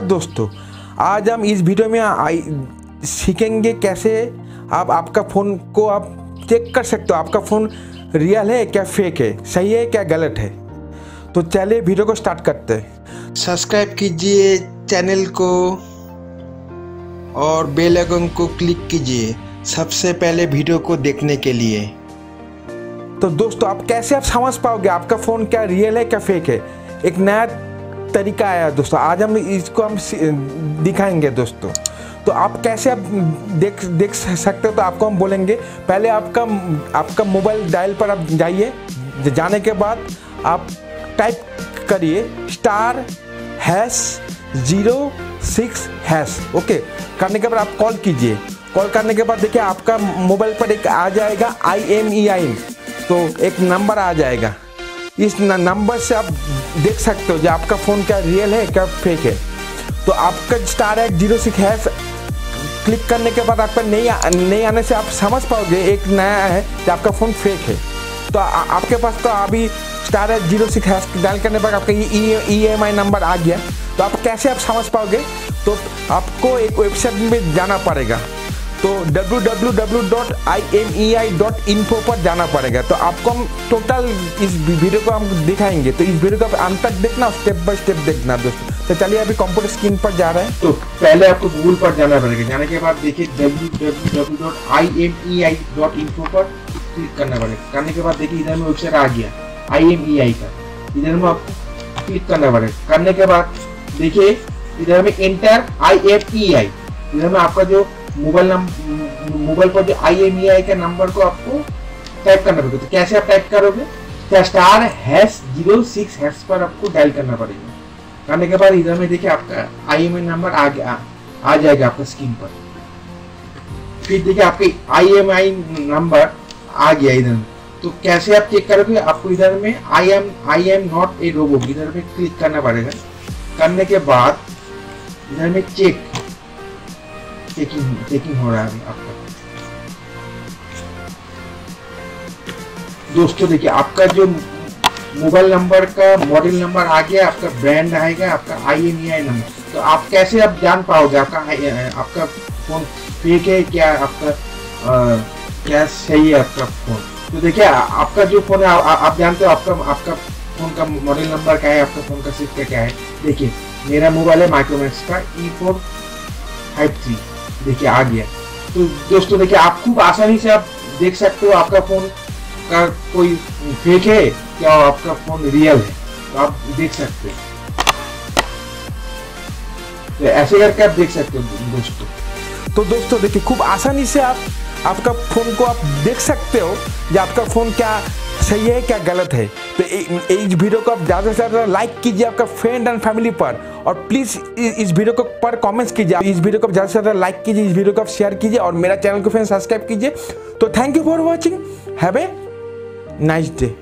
नमस्कार दोस्तों, आज हम इस वीडियो में सीखेंगे कैसे आप आपका फ़ोन को आप चेक कर सकते हो आपका फ़ोन रियल है क्या फेक है, सही है क्या गलत है। तो चलिए वीडियो को स्टार्ट करते हैं। सब्सक्राइब कीजिए चैनल को और बेल आइकन को क्लिक कीजिए सबसे पहले वीडियो को देखने के लिए। तो दोस्तों आप कैसे आप समझ पाओगे आपका फ़ोन क्या रियल है क्या फेक है। एक नया तरीका आया दोस्तों, आज हम इसको दिखाएंगे दोस्तों। तो आप कैसे आप देख सकते हो, तो आपको हम बोलेंगे पहले आपका मोबाइल डायल पर आप जाइए। जाने के बाद आप टाइप करिए *#06#। ओके, करने के बाद आप कॉल कीजिए। कॉल करने के बाद देखिए आपका मोबाइल पर एक आ जाएगा IMEI, तो एक नंबर आ जाएगा। इस नंबर से आप देख सकते हो जो आपका फ़ोन क्या रियल है क्या फेक है। तो आपका *06# क्लिक करने के बाद आपका नहीं आने से आप समझ पाओगे एक नया है कि आपका फ़ोन फेक है। तो आपके पास तो अभी *06# डायल करने पर आपका EMI नंबर आ गया। तो आप कैसे आप समझ पाओगे, तो आपको एक वेबसाइट में जाना पड़ेगा। तो www.imei.info पर जाना पड़ेगा। तो आपको हम टोटल इस वीडियो को हम दिखाएंगे, तो इस वीडियो को अंत तक देखना, स्टेप बाय स्टेप देखना दोस्तों। तो चलिए अभी कंप्यूटर स्क्रीन पर जा रहे हैं। तो पहले आपको गूगल पर जाना पड़ेगा। जाने के बाद देखिए www.imei.info पर क्लिक करना पड़ेगा। करने के बाद देखिए इधर में वेबसाइट आ गया IMEI का, इधर में आपको क्लिक करना पड़ेगा। करने के बाद देखिए इधर में एंटर IMEI, इधर में आपका जो मोबाइल पर जो IMEI के नंबर को आपको टाइप करना पड़ेगा। तो कैसे आप टाइप करोगे, *#06# पर आपको डायल करना पड़ेगा। करने के बाद इधर में देखिए आपका IMEI नंबर आ जाएगा आपका स्क्रीन पर। फिर देखिए आपके IMEI नंबर आ गया इधर में। तो कैसे आप चेक करोगे, आपको इधर में I am not a robot इधर में क्लिक करना पड़ेगा। करने के बाद इधर में चेकिंग हो रहा है आपका। दोस्तों देखिए आपका जो मोबाइल नंबर का मॉडल नंबर आ गया, आपका ब्रांड आएगा, आपका IMEI नंबर। तो आप कैसे आप जान पाओगे आपका फोन फेक है क्या, आपका क्या सही है आपका फोन। तो देखिए आपका जो फोन है आप जानते हो आपका फोन का मॉडल नंबर क्या है, आपका फोन का सिक्का क्या है। देखिए मेरा मोबाइल है माइक्रोमैक्स का E453, देखिए आ गया। तो दोस्तों देखिए आप खूब आसानी से आप देख सकते हो आपका फोन का कोई फेक है क्या, आपका फोन रियल है, तो आप देख सकते हो। तो ऐसे करके आप देख सकते हो दोस्तों। तो दोस्तों देखिए खूब आसानी से आप आपका फ़ोन को आप देख सकते हो कि आपका फ़ोन क्या सही है क्या गलत है। तो इस वीडियो को आप ज़्यादा से ज़्यादा लाइक कीजिए आपका फ्रेंड एंड फैमिली पर, और प्लीज़ इस वीडियो को पर कमेंट्स कीजिए। इस वीडियो को ज़्यादा से ज़्यादा लाइक कीजिए, इस वीडियो को आप शेयर कीजिए, और मेरा चैनल को फ्रेंड सब्सक्राइब कीजिए। तो thank you for watching, have a nice day.